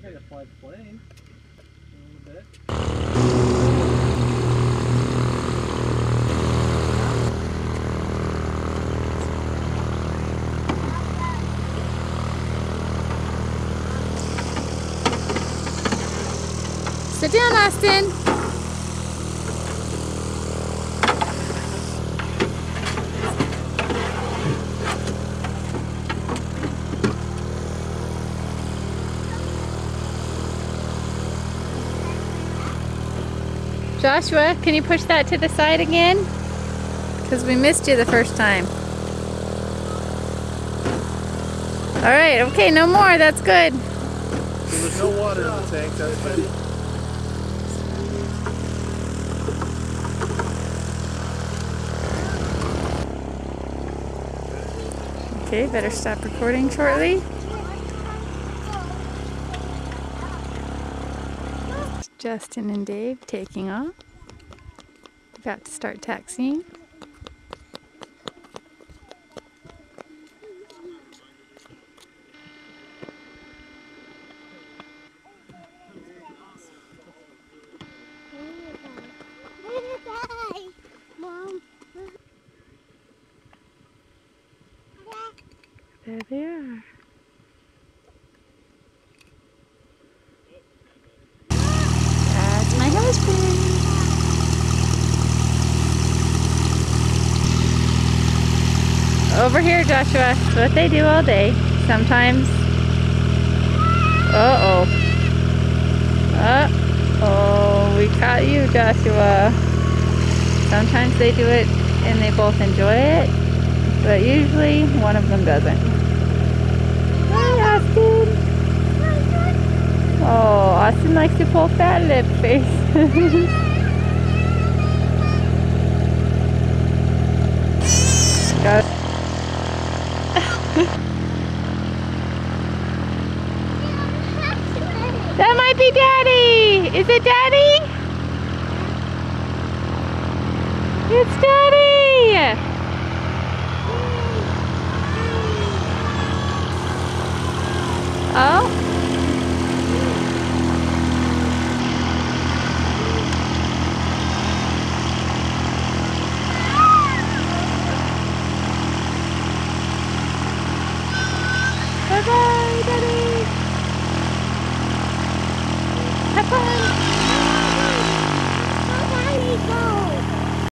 try to fly the plane a little bit. Sit down, Austin. Joshua, can you push that to the side again? Because we missed you the first time. All right, okay, no more, that's good. So there's no water in the tank, that's good. Okay, better stop recording shortly. Justin and Dave taking off. About to start taxiing. There they are. That's my husband. Over here, Joshua. That's what they do all day. Sometimes. Uh-oh. Uh-oh. We caught you, Joshua. Sometimes they do it and they both enjoy it, but usually one of them doesn't. Hi, Austin. Oh, Austin likes to pull fat lip face. That might be Daddy! Is it Daddy? It's Daddy!